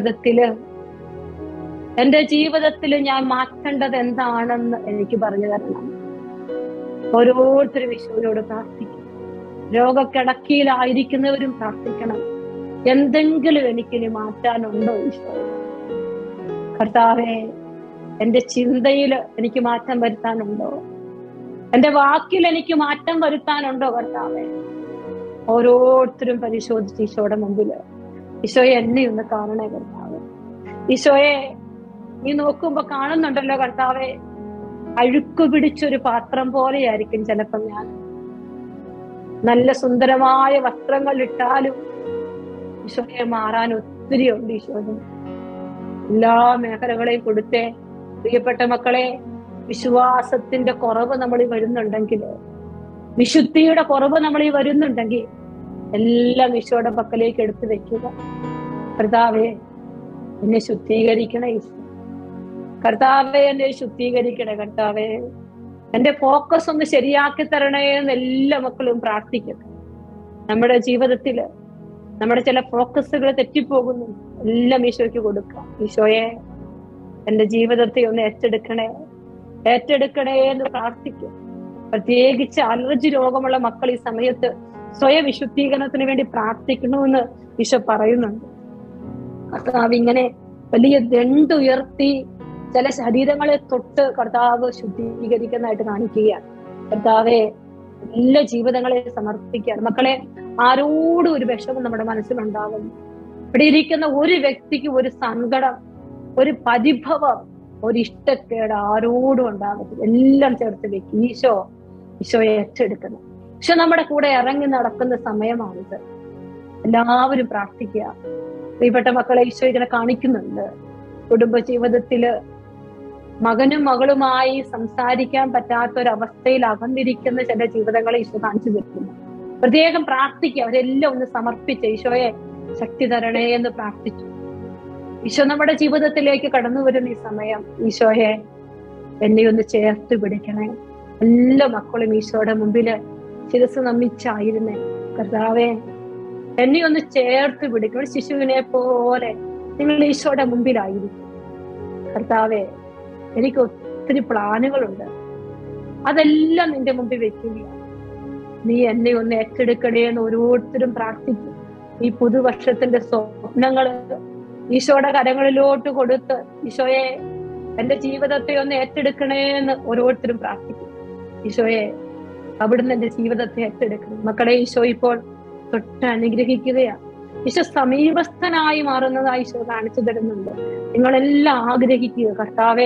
ജീവിതത്തില് ഞാൻ മാറ്റേണ്ടത് എന്താണെന്ന് എനിക്ക് പറഞ്ഞു തരണം. ഓരോരുത്തരും ഈശോയോട് പ്രാർത്ഥിക്കും. രോഗക്കിടക്കയിലായിരിക്കുന്നവരും പ്രാർത്ഥിക്കണം. എന്തെങ്കിലും എനിക്കിനി മാറ്റാനുണ്ടോ ഈശോ? കർത്താവേ, എന്റെ ചിന്തയില് എനിക്ക് മാറ്റം വരുത്താനുണ്ടോ? എന്റെ വാക്കിൽ എനിക്ക് മാറ്റം വരുത്താനുണ്ടോ? കർത്താവേ, ഓരോരുത്തരും പരിശോധിച്ച് ഈശോയുടെ മുമ്പില്, ഈശോയെ എന്നെ ഒന്ന് കാണണേ കർത്താവേ. ഈശോയെ, നീ നോക്കുമ്പോ കാണുന്നുണ്ടല്ലോ കർത്താവേ, അഴുക്ക് പിടിച്ചൊരു പാത്രം പോലെയായിരിക്കും ചിലപ്പം ഞാൻ. നല്ല സുന്ദരമായ വസ്ത്രങ്ങൾ ഇട്ടാലും ഈശോയെ മാറാൻ ഒത്തിരി ഉണ്ട്. ഈശോയെ എല്ലാ മേഖലകളെയും കൊടുത്തേ. പ്രിയപ്പെട്ട മക്കളെ, വിശ്വാസത്തിന്റെ കുറവ് നമ്മളിൽ വരുന്നുണ്ടെങ്കിൽ, വിശുദ്ധിയുടെ കുറവ് നമ്മളിൽ വരുന്നുണ്ടെങ്കിൽ എല്ലാം ഈശോയുടെ പക്കലേക്ക് എടുത്തു വെക്കുക. കർത്താവേ, എന്നെ ശുദ്ധീകരിക്കണേ ഈശോ. കർത്താവേ, എന്നെ ശുദ്ധീകരിക്കണേ കർത്താവേ. എന്റെ ഫോക്കസ് ഒന്ന് ശരിയാക്കി തരണേ എന്ന് എല്ലാ മക്കളും പ്രാർത്ഥിക്കട്ടെ. നമ്മുടെ ജീവിതത്തില് നമ്മുടെ ചില ഫോക്കസുകൾ തെറ്റിപ്പോകുന്നു, എല്ലാം ഈശോയ്ക്ക് കൊടുക്കാം. ഈശോയെ, എന്റെ ജീവിതത്തെ ഒന്ന് ഏറ്റെടുക്കണേ എന്ന് പ്രാർത്ഥിക്കും. പ്രത്യേകിച്ച് അലർജി രോഗമുള്ള മക്കൾ ഈ സമയത്ത് സ്വയം വിശുദ്ധീകരണത്തിന് വേണ്ടി പ്രാർത്ഥിക്കണമെന്ന് ഈശോ പറയുന്നുണ്ട്. കർത്താവ് ഇങ്ങനെ വലിയ ദണ്ടുയർത്തി ചില ശരീരങ്ങളെ തൊട്ട് കർത്താവ് ശുദ്ധീകരിക്കുന്നതായിട്ട് കാണിക്കുകയാണ്. കർത്താവെ, എല്ലാ ജീവിതങ്ങളെ സമർപ്പിക്കുകയാണ്. മക്കളെ, ആരോടും ഒരു വിഷമം നമ്മുടെ മനസ്സിലുണ്ടാകുന്നു. ഇവിടെ ഇരിക്കുന്ന ഒരു വ്യക്തിക്ക് ഒരു സങ്കടം, ഒരു പരിഭവം, ഒരു ഇഷ്ടക്കേട് ആരോടും ഉണ്ടാകത്തില്ല. എല്ലാം ചേർത്ത് വെക്കും. ഈശോയെ ഏറ്റെടുക്കണം. ഈശോ നമ്മുടെ കൂടെ ഇറങ്ങി നടക്കുന്ന സമയമാണിത്. എല്ലാവരും പ്രാർത്ഥിക്കുക. പ്രിയപ്പെട്ട മക്കളെ, ഈശോ ഇങ്ങനെ കാണിക്കുന്നുണ്ട്. കുടുംബ ജീവിതത്തില് മകനും മകളുമായി സംസാരിക്കാൻ പറ്റാത്ത ഒരവസ്ഥയിൽ അകന്നിരിക്കുന്ന ചില ജീവിതങ്ങളെ ഈശോ കാണിച്ചു തരുന്നു. പ്രത്യേകം പ്രാർത്ഥിക്കുക. അവരെല്ലാം ഒന്ന് സമർപ്പിച്ച് ഈശോയെ ശക്തി തരണേ എന്ന് പ്രാർത്ഥിച്ചു. ഈശോ നമ്മുടെ ജീവിതത്തിലേക്ക് കടന്നു വരുന്ന ഈ സമയം, ഈശോയെ എന്നെ ഒന്ന് ചേർത്ത് പിടിക്കണേ. എല്ലാ മക്കളും ഈശോയുടെ മുമ്പില് ശിരസ് നമിച്ചായിരുന്നേ. കർത്താവേ, എന്നെ ഒന്ന് ചേർത്ത് പിടിക്കണം. ഒരു ശിശുവിനെ പോലെ നിങ്ങൾ ഈശോയുടെ മുമ്പിലായിരിക്കും. കർത്താവേ, എനിക്ക് ഒത്തിരി പ്ലാനുകളുണ്ട്, അതെല്ലാം നിന്റെ മുമ്പിൽ വെക്കുകയാണ്. നീ എന്നെ ഒന്ന് ഏറ്റെടുക്കണേ എന്ന് ഓരോരുത്തരും പ്രാർത്ഥിക്കും. ഈ പുതുവർഷത്തിന്റെ സ്വപ്നങ്ങള് ഈശോയുടെ കരങ്ങളിലോട്ട് കൊടുത്ത്, ഈശോയെ എന്റെ ജീവിതത്തെ ഒന്ന് ഏറ്റെടുക്കണേ എന്ന് ഓരോരുത്തരും പ്രാർത്ഥിക്കും. ഈശോയെ, അവിടുന്ന് എന്റെ ജീവിതത്തെ ഏറ്റെടുക്കണം. മക്കളെ, ഈശോ ഇപ്പോൾ തൊട്ട് അനുഗ്രഹിക്കുകയാണ്. ഈശോ സമീപസ്ഥനായി മാറുന്നതായി ഈശോ കാണിച്ചു തരുന്നുണ്ട്. നിങ്ങളെല്ലാം ആഗ്രഹിക്കുക, കർത്താവേ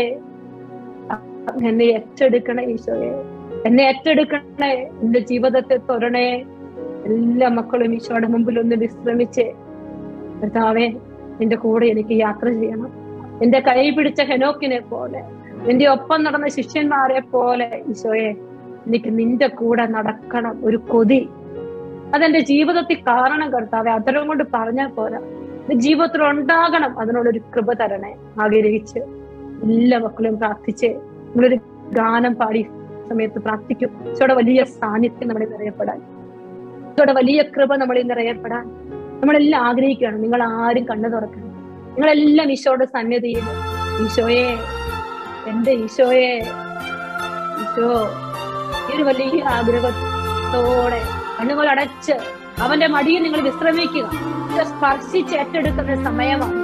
എന്നെ ഏറ്റെടുക്കണേ, ഈശോയെ എന്നെ ഏറ്റെടുക്കണേ, എന്റെ ജീവിതത്തെ തൊരണേ. എല്ലാ മക്കളും ഈശോയുടെ മുമ്പിൽ ഒന്ന് വിശ്രമിച്ച്, കർത്താവേ നിന്റെ കൂടെ എനിക്ക് യാത്ര ചെയ്യണം. എന്റെ കൈ പിടിച്ച ഹെനോക്കിനെ പോലെ, നിന്റെ ഒപ്പം നടന്ന ശിഷ്യന്മാരെ പോലെ ഈശോയെ എനിക്ക് നിന്റെ കൂടെ നടക്കണം. ഒരു കൊതി അതെന്റെ ജീവിതത്തിൽ കാരണം കർത്താവെ. അതരം കൊണ്ട് പറഞ്ഞാൽ പോരാ, ജീവിതത്തിൽ ഉണ്ടാകണം. അതിനുള്ളൊരു കൃപ തരണേ ആഗ്രഹിച്ച് എല്ലാ മക്കളും പ്രാർത്ഥിച്ച് നമ്മളൊരു ഗാനം പാടി സമയത്ത് പ്രാർത്ഥിക്കും. ഈശോയുടെ വലിയ സാന്നിധ്യം നമ്മളിൽ നിറയപ്പെടാൻ, ഈശോയുടെ വലിയ കൃപ നമ്മളിൽ നിറയപ്പെടാൻ നമ്മളെല്ലാം ആഗ്രഹിക്കുകയാണ്. നിങ്ങൾ ആരും കണ്ണു തുറക്കണം. നിങ്ങളെല്ലാം ഈശോയുടെ സന്നിധിയിൽ ഈശോയെ, എന്റെ ഈശോയെ, ഈശോ ഈ ഒരു വലിയ ആഗ്രഹത്തോടെ കണ്ണുകൾ അടച്ച് അവന്റെ മടിയിൽ നിങ്ങൾ വിശ്രമിക്കുക. സ്പർശിച്ച് ഏറ്റെടുക്കുന്ന സമയമാണ്.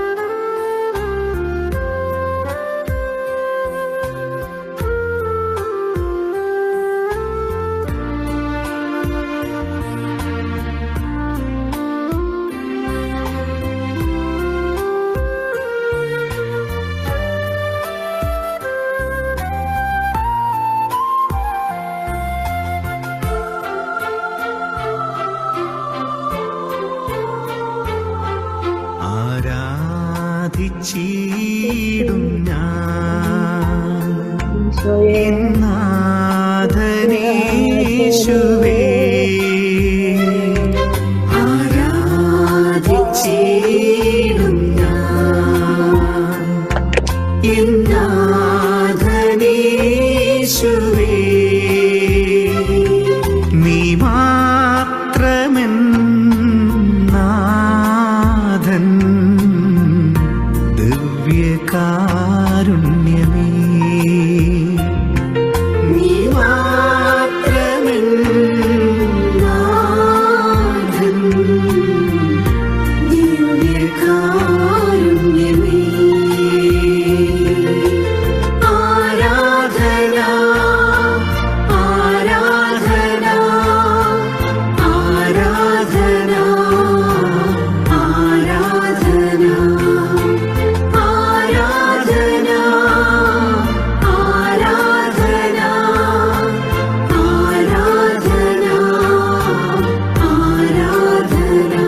ആരാധിച്ചിടും ഞാൻ നാഥനേശുവേ, ആരാധിച്ചിടും ഞാൻ നാഥനേശുവേ, നീ മാത്രമെൻ നാഥൻ ദിവ്യകാരുണ്യമേ, നീ മാത്രമെൻ നാഥൻ ദിവ്യകാരുണ്യമേ, ആരാധന ആരാധന ആരാധന ആരാധന ആരാധന ആരാധന ആരാധന ആരാധന.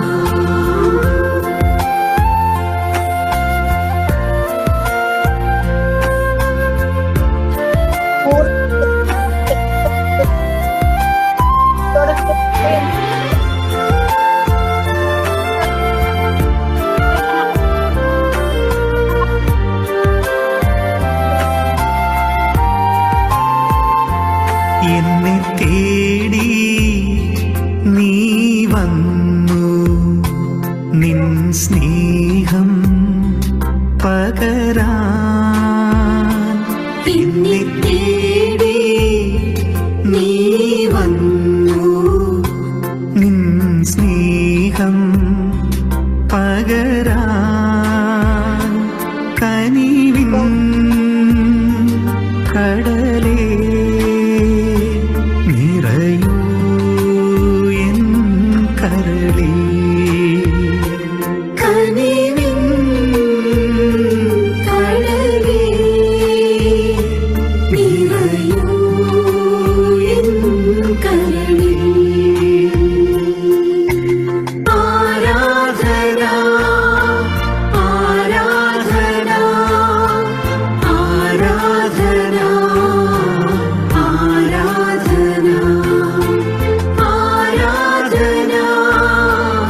എന്നെ തേടി നീ വന്നു, നിൻ സ്നേഹം പകരാൻ. എന്നെ തേടി നീ വന്നു, നിൻ സ്നേഹം പകരാൻ. കനിവിൻ കടലേ നിറയൂ എൻ കരളേ, കനിവിൻ കടലേ നിറയൂ എൻ കരളേ, ആരാധന ആരാധന ആരാധന ആരാധന ആരാധന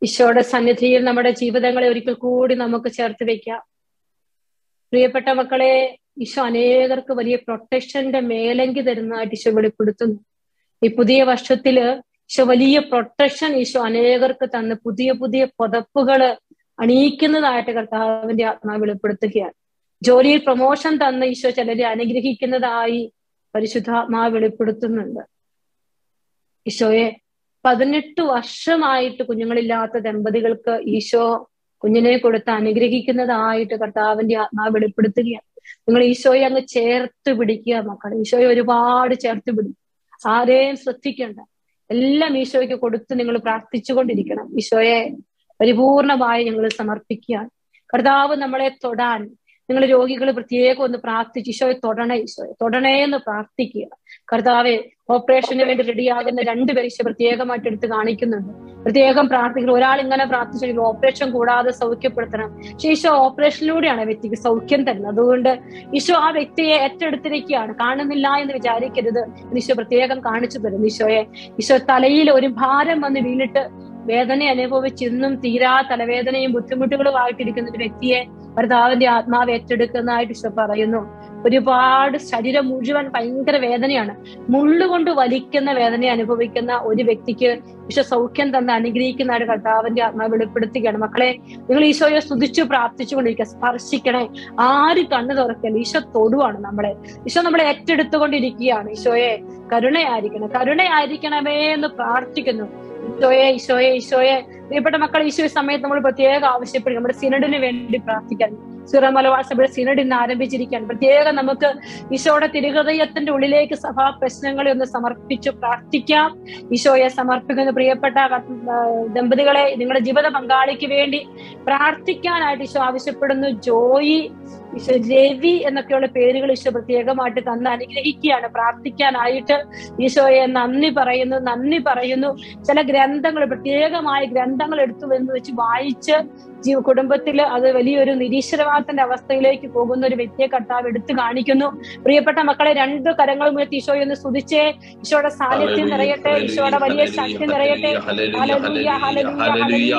ഈശോയുടെ സന്നിധിയിൽ നമ്മുടെ ജീവിതങ്ങളെ ഒരിക്കൽ കൂടി നമുക്ക് ചേർത്ത് വെക്കാം. പ്രിയപ്പെട്ട മക്കളെ, ഈശോ അനേകർക്ക് വലിയ പ്രൊട്ടക്ഷന്റെ മേലങ്കി തരുന്നതായിട്ട് ഈശോ വെളിപ്പെടുത്തുന്നു. ഈ പുതിയ വർഷത്തില് ഈശോ വലിയ പ്രൊട്ടക്ഷൻ ഈശോ അനേകർക്ക് തന്ന് പുതിയ പുതിയ പുതപ്പുകള് അണിയിക്കുന്നതായിട്ട് കർത്താവിന്റെ ആത്മാവ് വെളിപ്പെടുത്തുകയാണ്. ജോലിയിൽ പ്രൊമോഷൻ തന്ന് ഈശോ ചിലരെ അനുഗ്രഹിക്കുന്നതായി പരിശുദ്ധാത്മാവ് വെളിപ്പെടുത്തുന്നുണ്ട്. ഈശോയെ 18 വർഷമായിട്ട് കുഞ്ഞുങ്ങളില്ലാത്ത ദമ്പതികൾക്ക് ഈശോ കുഞ്ഞിനെ കൊടുത്ത് അനുഗ്രഹിക്കുന്നതായിട്ട് കർത്താവിന്റെ ആത്മാവ് വെളിപ്പെടുത്തുകയാണ്. നിങ്ങൾ ഈശോയെ അങ്ങ് ചേർത്ത് പിടിക്കുക മക്കളെ. ഈശോയെ ഒരുപാട് ചേർത്ത് പിടിക്കുക. ആരെയും ശ്രദ്ധിക്കണ്ട. എല്ലാം ഈശോയ്ക്ക് കൊടുത്ത് നിങ്ങൾ പ്രാർത്ഥിച്ചുകൊണ്ടിരിക്കണം. ഈശോയെ പരിപൂർണമായി ഞങ്ങൾ സമർപ്പിക്കുകയാണ്. കർത്താവ് നമ്മളെ തൊടാൻ, നിങ്ങൾ രോഗികൾ പ്രത്യേകം ഒന്ന് പ്രാർത്ഥിച്ച് ഈശോയെ തൊടണേ, ഈശോയെ തൊടണേ എന്ന് പ്രാർത്ഥിക്കുക. കർത്താവെ, ഓപ്പറേഷന് വേണ്ടി റെഡിയാകുന്ന 2 പേര് ഈശോ പ്രത്യേകമായിട്ട് എടുത്ത് കാണിക്കുന്നുണ്ട്. പ്രത്യേകം പ്രാർത്ഥിക്കണം. ഒരാൾ ഇങ്ങനെ പ്രാർത്ഥിച്ചെങ്കിൽ ഓപ്പറേഷൻ കൂടാതെ സൗഖ്യപ്പെടുത്തണം. പക്ഷെ ഈശോ ഓപ്പറേഷനിലൂടെയാണ് വ്യക്തിക്ക് സൗഖ്യം തരുന്നത്. അതുകൊണ്ട് ഈശോ ആ വ്യക്തിയെ ഏറ്റെടുത്തിരിക്കുകയാണ്. കാണുന്നില്ല എന്ന് വിചാരിക്കരുത്. ഈശോ പ്രത്യേകം കാണിച്ചു തരുന്നു. ഈശോ തലയിൽ ഒരു ഭാരം വന്ന് വീണിട്ട് വേദന അനുഭവിച്ച് ഇന്നും തീരാ തലവേദനയും ബുദ്ധിമുട്ടുകളുമായിട്ടിരിക്കുന്ന ഒരു വ്യക്തിയെ കർത്താവിന്റെ ആത്മാവ് ഏറ്റെടുക്കുന്നതായിട്ട് ഈശോ പറയുന്നു. ഒരുപാട് ശരീരം മുഴുവൻ ഭയങ്കര വേദനയാണ്. മുള്ളുകൊണ്ട് വലിക്കുന്ന വേദന അനുഭവിക്കുന്ന ഒരു വ്യക്തിക്ക് ഈശോ സൗഖ്യം തന്ന് അനുഗ്രഹിക്കുന്നതായിട്ട് കർത്താവിന്റെ ആത്മാവ് വെളിപ്പെടുത്തുകയാണ്. മക്കളെ, നിങ്ങൾ ഈശോയെ സ്തുതിച്ചു പ്രാർത്ഥിച്ചുകൊണ്ടിരിക്കുക. സ്പർശിക്കണേ. ആര് കണ്ണു തുറക്കല്ല. ഈശോ തൊടുവാണ് നമ്മളെ. ഈശോ നമ്മളെ ഏറ്റെടുത്തുകൊണ്ടിരിക്കുകയാണ്. ഈശോയെ കരുണയായിരിക്കണമേ എന്ന് പ്രാർത്ഥിക്കുന്നു. ഈശോയെ പ്രിയപ്പെട്ട മക്കൾ, ഈശോ സമയത്ത് നമ്മൾ പ്രത്യേകം ആവശ്യപ്പെടും. നമ്മുടെ സിനഡിന് വേണ്ടി പ്രാർത്ഥിക്കാൻ. സിറോ മലബാർ സഭയുടെ സിനഡ് ഇന്ന് ആരംഭിച്ചിരിക്കാൻ പ്രത്യേകം നമുക്ക് ഈശോയുടെ തിരുഹൃദയത്തിന്റെ ഉള്ളിലേക്ക് സഭാ പ്രശ്നങ്ങളെ ഒന്ന് സമർപ്പിച്ച് പ്രാർത്ഥിക്കാം. ഈശോയെ സമർപ്പിക്കുന്ന പ്രിയപ്പെട്ട ദമ്പതികളെ, നിങ്ങളുടെ ജീവിത പങ്കാളിക്ക് വേണ്ടി പ്രാർത്ഥിക്കാനായിട്ട് ഈശോ ആവശ്യപ്പെടുന്നു. ജോയി, ഈശോ രവി എന്നൊക്കെയുള്ള പേരുകൾ ഈശോ പ്രത്യേകമായിട്ട് തന്ന് അനുഗ്രഹിക്കുകയാണ്. പ്രാർത്ഥിക്കാനായിട്ട് ഈശോയെ നന്ദി പറയുന്നു. ചില ഗ്രന്ഥങ്ങൾ, പ്രത്യേകമായ ഗ്രന്ഥങ്ങൾ എടുത്തു എന്ന് വെച്ച് വായിച്ച് കുടുംബത്തില് അത് വലിയൊരു നിരീശ്വരവാദത്തിന്റെ അവസ്ഥയിലേക്ക് പോകുന്ന ഒരു വ്യക്തിയെ കർത്താവ് എടുത്തു കാണിക്കുന്നു. പ്രിയപ്പെട്ട മക്കളെ, 2 കരങ്ങളും ഉയർത്തി ഈശോയെ ഒന്ന് സ്തുതിച്ചേ. ഈശോയുടെ സാന്നിധ്യം നിറയട്ടെ. ഈശോയുടെ വലിയ ശക്തി നിറയട്ടെ. ഹല്ലേലൂയ, ഹല്ലേലൂയ,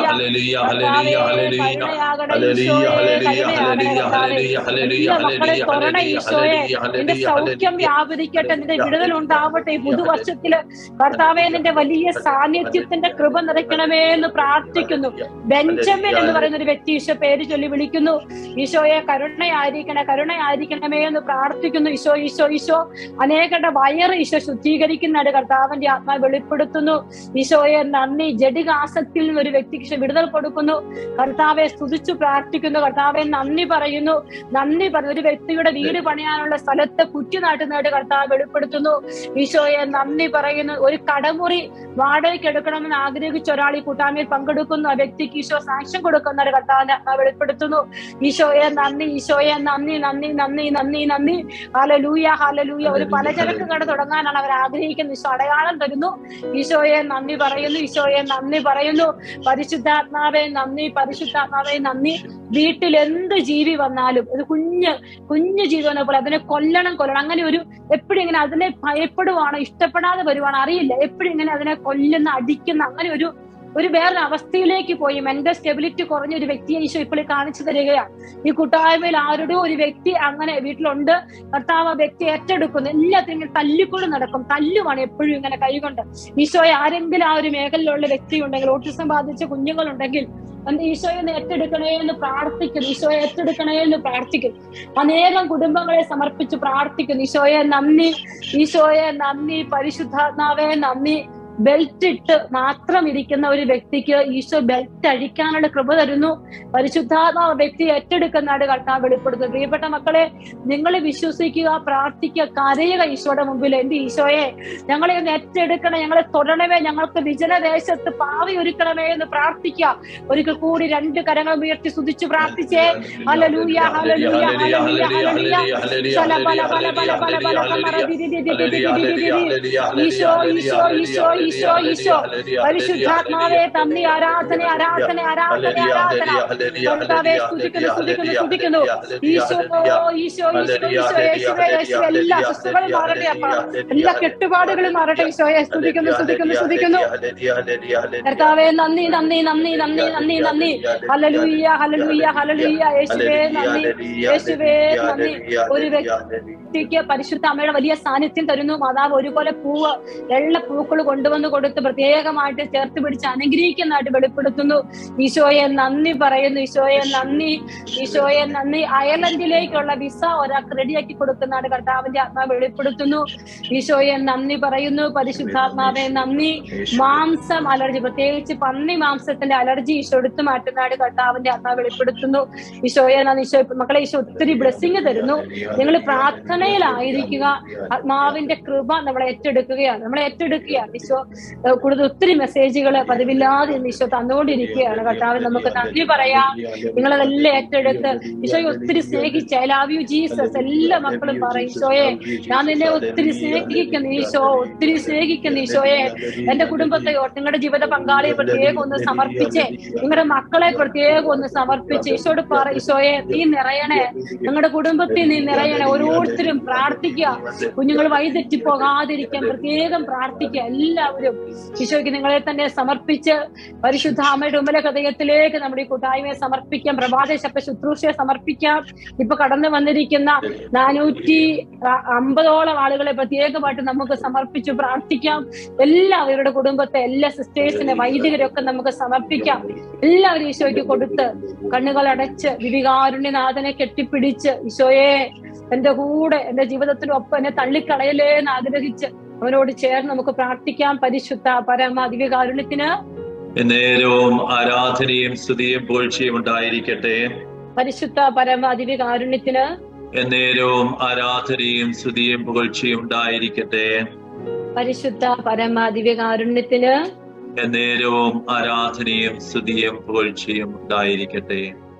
മക്കളെ തൊറണ ഈശോയെ. നിന്റെ സൗഖ്യം വ്യാപരിക്കട്ടെ. നിന്റെ വിടുതൽ ഉണ്ടാവട്ടെ. ഈ പുതുവർഷത്തില് കർത്താവെ നിന്റെ വലിയ സാന്നിധ്യത്തിന്റെ കൃപ നിറയ്ക്കണമേ എന്ന് പ്രാർത്ഥിക്കുന്നു. ബെഞ്ചമിൻ എന്ന് പറയുന്ന ഒരു വ്യക്തി ഈശോ പേര് ചൊല്ലി വിളിക്കുന്നു. ഈശോയെ കരുണയായിരിക്കണമേ എന്ന് പ്രാർത്ഥിക്കുന്നു. ഈശോ അനേകരുടെ വയറ് ഈശോ ശുദ്ധീകരിക്കുന്നതായിട്ട് കർത്താവിന്റെ ആത്മാവ് വെളിപ്പെടുത്തുന്നു. ഈശോയെ നന്ദി. ജഡിക ആസക്തിയിൽ നിന്ന് ഒരു വ്യക്തിക്ക് ഈശോ വിടുതൽ കൊടുക്കുന്നു. കർത്താവെ സ്തുതിച്ചു പ്രാർത്ഥിക്കുന്നു. കർത്താവെ നന്ദി പറയുന്നു. ഒരു വ്യക്തിയുടെ വീട് പണിയാനുള്ള സ്ഥലത്ത് കുറ്റി നാട്ടുന്നതായിട്ട് കർത്താവ് വെളിപ്പെടുത്തുന്നു. ഈശോയെ നന്ദി പറയുന്നു. ഒരു കടമുറി വാടകയ്ക്ക് എടുക്കണമെന്ന് ആഗ്രഹിച്ച ഒരാൾ ഈ കൂട്ടായ്മയിൽ പങ്കെടുക്കുന്നു. ആ വ്യക്തിക്ക് ഈശോ സാക്ഷ്യം കൊടുക്കുന്ന ഒരു കർത്താവിനെ വെളിപ്പെടുത്തുന്നു. ഈശോയെ നന്ദി. ഹല്ലേലൂയ. ഒരു പലചരക്ക് കട തുടങ്ങാനാണ് അവർ ആഗ്രഹിക്കുന്നത്. ഈശോ അടയാളം തരുന്നു. ഈശോയെ നന്ദി പറയുന്നു. പരിശുദ്ധാത്മാവെ നന്ദി. വീട്ടിൽ എന്ത് ജീവി വന്നാലും, ഒരു കുഞ്ഞു ജീവി വന്ന പോലെ അതിനെ കൊല്ലണം. അങ്ങനെ ഒരു എപ്പോഴും ഇങ്ങനെ അതിനെ ഭയപ്പെടുവാണോ, ഇഷ്ടപ്പെടാതെ വരുവാണോ അറിയില്ല. എപ്പോഴും ഇങ്ങനെ അതിനെ കൊല്ലുന്ന, അടിക്കുന്ന, അങ്ങനെ ഒരു വേറൊരു അവസ്ഥയിലേക്ക് പോയി മെന്റൽ സ്റ്റെബിലിറ്റി കുറഞ്ഞ ഒരു വ്യക്തിയെ ഈശോ ഇപ്പോൾ കാണിച്ചു തരികയാണ്. ഈ കൂട്ടായ്മയിൽ ആരുടെ ഒരു വ്യക്തി അങ്ങനെ വീട്ടിലുണ്ട്. കർത്താവ് ആ വ്യക്തി ഏറ്റെടുക്കുന്നു. എല്ലാത്തിനും തല്ലിക്കൊണ്ട് നടക്കും. തല്ലുമാണ് എപ്പോഴും ഇങ്ങനെ കൈകൊണ്ട്. ഈശോയെ ആരെങ്കിലും ആ ഒരു മേഖലയിലുള്ള വ്യക്തി ഉണ്ടെങ്കിൽ, ഓട്ടിസം ബാധിച്ച കുഞ്ഞുങ്ങളുണ്ടെങ്കിൽ ഈശോയെ ഏറ്റെടുക്കണേ എന്ന് പ്രാർത്ഥിക്കുന്നു. അനേകം കുടുംബങ്ങളെ സമർപ്പിച്ച് പ്രാർത്ഥിക്കുന്നു. ഈശോയെ നന്ദി. പരിശുദ്ധാത്മാവേ നന്ദി. ബെൽറ്റ് ഇട്ട് മാത്രം ഇരിക്കുന്ന ഒരു വ്യക്തിക്ക് ഈശോ ബെൽറ്റ് അഴിക്കാനുള്ള കൃപ തരുന്നു. പരിശുദ്ധാത്മാവ് വ്യക്തി ഏറ്റെടുക്കുന്നതായിട്ട് കർത്താവ് വെളിപ്പെടുത്തുന്നു. പ്രിയപ്പെട്ട മക്കളെ, നിങ്ങൾ വിശ്വസിക്കുക, പ്രാർത്ഥിക്കുക, കരയുക ഈശോയുടെ മുമ്പിൽ. എന്റെ ഈശോയെ ഞങ്ങളെ ഒന്ന് ഏറ്റെടുക്കണേ, ഞങ്ങളെ തൊടണമേ, ഞങ്ങൾക്ക് വിജനദേശത്ത് പാവി ഒരുക്കണമേ എന്ന് പ്രാർത്ഥിക്കുക. ഒരിക്കൽ കൂടി 2 കരങ്ങൾ ഉയർത്തി സ്തുതിച്ചു പ്രാർത്ഥിച്ചേ. ഹല്ലേലൂയ, ഹല്ലേലൂയ, ഹല്ലേലൂയ, ഹല്ലേലൂയ. ഈശോ ഈശോ ഈശോ. പരിശുദ്ധാത്മാവേ നന്ദി, ആരാധന ആരാധന ആരാധന ആരാധന. കർത്താവേ സ്തുതിക്കുന്നു സ്തുതിക്കുന്നു സ്തുതിക്കുന്നു. ഈശോ ഈശോ ഈശോ ഈശോ യേശുവേ യേശുവേ. എല്ലാ അസ്വസ്ഥതകളും മാറട്ടെ അപ്പ, എല്ലാ കെട്ടുപാടുകളും മാറട്ടെ ഈശോയെ. സ്തുതിക്കുന്നു സ്തുതിക്കുന്നു സ്തുതിക്കുന്നു. കർത്താവേ നന്ദി നന്ദി നന്ദി നന്ദി നന്ദി നന്ദി. ഹല്ലേലൂയ ഹല്ലേലൂയ ഹല്ലേലൂയ. യേശുവേ നന്ദി യേശുവേ നന്ദി. ഒരു വ്യക്തിക്ക് പരിശുദ്ധ അമ്മയുടെ വലിയ സാന്നിധ്യം തരുന്നു. മാതാവ് ഒരുപോലെ പൂവ് വെള്ള പൂക്കൾ കൊണ്ടുവന്ന് കൊടുത്ത് പ്രത്യേകമായിട്ട് ചേർത്ത് പിടിച്ച് അനുഗ്രഹിക്കുന്നതായിട്ട് വെളിപ്പെടുത്തുന്നു. ഈശോയെ നന്ദി പറയുന്നു. ഈശോയെ നന്ദി, ഈശോയെ നന്ദി. അയർലൻഡിലേക്കുള്ള വിസ ഒരാൾക്ക് റെഡിയാക്കി കൊടുക്കുന്നതായിട്ട് കർത്താവിന്റെ ആത്മാവ് വെളിപ്പെടുത്തുന്നു. ഈശോയെ നന്ദി പറയുന്നു. പരിശുദ്ധാത്മാവെ നന്ദി. മാംസം അലർജി, പ്രത്യേകിച്ച് പന്നി മാംസത്തിന്റെ അലർജി ഈശോ എടുത്തു മാറ്റുന്നതായിട്ട് കർത്താവിന്റെ ആത്മാവ് വെളിപ്പെടുത്തുന്നു. ഈശോയെ നന്ദി. ഈശോ മക്കളെ ഈശോ ഒത്തിരി ബ്ലെസ്സിങ് തരുന്നു. നിങ്ങൾ പ്രാർത്ഥനയിലായിരിക്കുക. ആത്മാവിന്റെ കൃപ നമ്മളെ ഏറ്റെടുക്കുകയാണ്. ഈശോ കൂടുതൽ ഒത്തിരി മെസ്സേജുകൾ പതിവില്ലാതെ ഈശോ തന്നുകൊണ്ടിരിക്കുകയാണ്. കർത്താവ് നമുക്ക് നന്ദി പറയാം. നിങ്ങളതെല്ലാം ഏറ്റെടുത്ത് ഈശോയെ ഒത്തിരി സ്നേഹിച്ച് ഐ ലവ് യു ജീസസ് എല്ലാ മക്കളും പറയും. ഈശോയെ ഞാൻ നിന്നെ ഒത്തിരി സ്നേഹിക്കുന്നു ഈശോ, ഒത്തിരി സ്നേഹിക്കുന്നു ഈശോയെ. എന്റെ കുടുംബത്തെ, നിങ്ങളുടെ ജീവിത പങ്കാളിയെ പ്രത്യേകം ഒന്ന് സമർപ്പിച്ച്, നിങ്ങളുടെ മക്കളെ പ്രത്യേകം ഒന്ന് സമർപ്പിച്ച് ഈശോയോട് പറ. ഈശോയെ നീ നിറയണേ, നിങ്ങളുടെ കുടുംബത്തിൽ നീ നിറയണേ. ഓരോരുത്തരും പ്രാർത്ഥിക്കുക. കുഞ്ഞുങ്ങൾ വഴിതെറ്റി പോകാതിരിക്കാൻ പ്രത്യേകം പ്രാർത്ഥിക്കുക. എല്ലാവരും ഈശോയ്ക്ക് നിങ്ങളെ തന്നെ സമർപ്പിച്ച് പരിശുദ്ധ അമ്മയുടെ ഉമ്മല ഹൃദയത്തിലേക്ക് നമ്മുടെ ഈ കൂട്ടായ്മയെ സമർപ്പിക്കാം. പ്രഭാത ശബ്ദ ശുശ്രൂഷയെ സമർപ്പിക്കാം. ഇപ്പൊ കടന്നു വന്നിരിക്കുന്ന 450ഓളം ആളുകളെ പ്രത്യേകമായിട്ട് നമുക്ക് സമർപ്പിച്ചു പ്രാർത്ഥിക്കാം. എല്ലാവരുടെ കുടുംബത്തെ, എല്ലാ സിസ്റ്റേഴ്സിനെ, വൈദികരൊക്കെ നമുക്ക് സമർപ്പിക്കാം. എല്ലാവരും ഈശോയ്ക്ക് കൊടുത്ത് കണ്ണുകൾ അടച്ച് ദിവികാരുണ്യനാഥനെ കെട്ടിപ്പിടിച്ച് ഈശോയെ എന്റെ കൂടെ എന്റെ ജീവിതത്തിനൊപ്പം എന്നെ തള്ളിക്കളയലേ എന്ന് ആഗ്രഹിച്ച് അവനോട് ചേർന്ന് നമുക്ക് പ്രാർത്ഥിക്കാം. പരിശുദ്ധ പരമ ദിവ്യകാരുണ്യത്തിന് നേരവും ആരാധനയും സ്തുതിയും പുകഴ്ചയും ഉണ്ടായിരിക്കട്ടെ. പരിശുദ്ധ പരമ ദിവ്യകാരുണ്യത്തിന് നേരവും ആരാധനയും സ്തുതിയും പുകഴ്ചയും ഉണ്ടായിരിക്കട്ടെ. പരിശുദ്ധ പരമ ദിവ്യകാരുണ്യത്തിന് നേരവും ആരാധനയും സ്തുതിയും പുകഴ്ചയും ഉണ്ടായിരിക്കട്ടെ.